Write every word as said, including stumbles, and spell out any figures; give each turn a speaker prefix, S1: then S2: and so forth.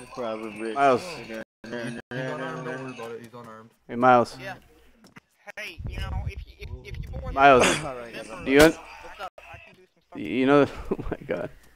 S1: Probably.
S2: Miles.
S3: He's unarmed, don't worry about it, he's unarmed.
S2: Hey, Miles.
S4: Yeah. Hey, you know, if you, if, if you boys...
S2: Miles,
S4: remember
S2: do you un-
S4: what's up? I can do some stuff.
S2: you know? Oh my God.